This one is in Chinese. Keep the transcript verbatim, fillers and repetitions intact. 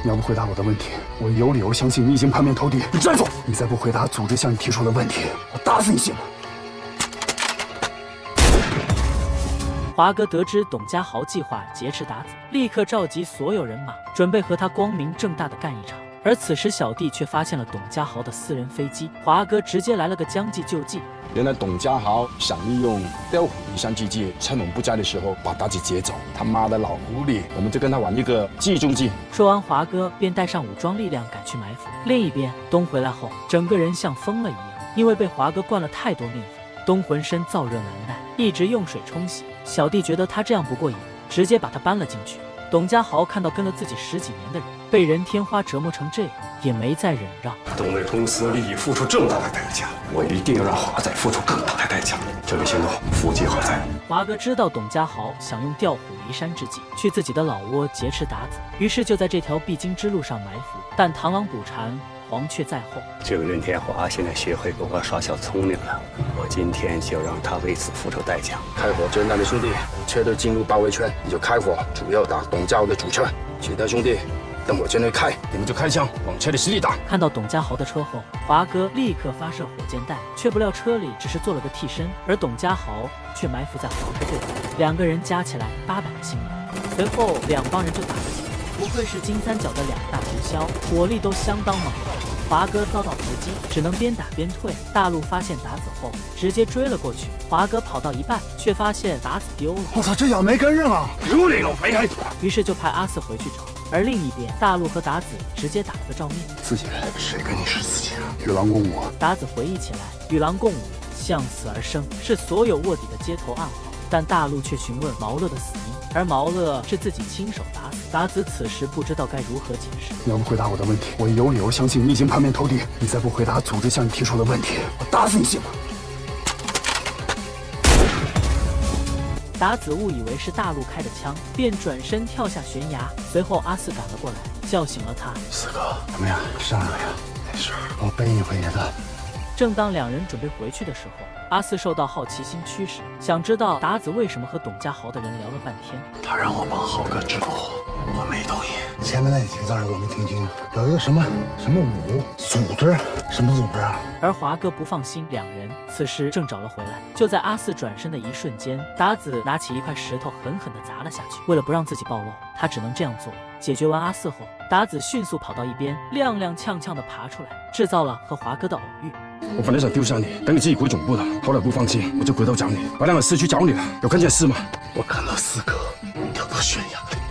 你要不回答我的问题，我有理由相信你已经叛变投敌。你站住！你再不回答组织向你提出的问题，我打死你信吗？ 华哥得知董家豪计划劫持达子，立刻召集所有人马，准备和他光明正大的干一场。而此时，小弟却发现了董家豪的私人飞机。华哥直接来了个将计就计。 原来董家豪想利用调虎离山之计，趁我们不在的时候把达子劫走。他妈的老狐狸，我们就跟他玩一个计中计。 说完，华哥便带上武装力量赶去埋伏。另一边，东回来后，整个人像疯了一样，因为被华哥灌了太多面粉，东浑身燥热难耐，一直用水冲洗。 小弟觉得他这样不过瘾，直接把他搬了进去。董家豪看到跟了自己十几年的人被任天花折磨成这样，也没再忍让。 东卫公司利益付出这么大的代价，我一定要让华仔付出更大的代价。这个行动伏击华仔。 华哥知道董家豪想用调虎离山之计去自己的老窝劫持达子，于是就在这条必经之路上埋伏。但螳螂捕蝉，黄雀在后。 这个任天华现在学会跟我耍小聪明了，我今天就让他为此付出代价。 开火，简单的兄弟，车队进入包围圈，你就开火，主要打董家豪的主车。其他兄弟，等我这内开，你们就开枪往车里使力打。 看到董家豪的车后，华哥立刻发射火箭弹，却不料车里只是做了个替身，而董家豪却埋伏在华哥对面，两个人加起来八百个性命。随后两帮人就打了起来。 不愧是金三角的两大毒枭，火力都相当猛烈。华哥遭到伏击，只能边打边退。大陆发现达子后，直接追了过去。华哥跑到一半，却发现达子丢了。 我操，这样没跟上啊！ 有你老肥黑！ 于是就派阿四回去找。而另一边，大陆和达子直接打了个照面。 自己人，谁跟你是自己人？与狼共舞。 达子回忆起来，与狼共舞，向死而生，是所有卧底的街头暗号。但大陆却询问毛乐的死因。 而毛乐是自己亲手打死，达子此时不知道该如何解释。 你要不回答我的问题，我有理由相信你已经叛变投敌。你再不回答组织向你提出的问题，我打死你信吗？ 达子误以为是大陆开的枪，便转身跳下悬崖。随后阿四赶了过来，叫醒了他。 四哥，怎么样？上来呀？没事，我背你回去的。 正当两人准备回去的时候，阿四受到好奇心驱使，想知道达子为什么和董家豪的人聊了半天。 他让我帮豪哥制毒，我没同意。前面那几个字我没听清，有一个什么什么武组织，什么组织啊？ 而华哥不放心两人，此时正找了回来。就在阿四转身的一瞬间，达子拿起一块石头狠狠地砸了下去。为了不让自己暴露，他只能这样做。解决完阿四后，达子迅速跑到一边，踉踉跄跄地爬出来，制造了和华哥的偶遇。 我本来想丢下你，等你自己回总部的，后来不放心，我就回头找你。我两个市区找你了，有看见事吗？ 我看到四哥掉到悬崖里。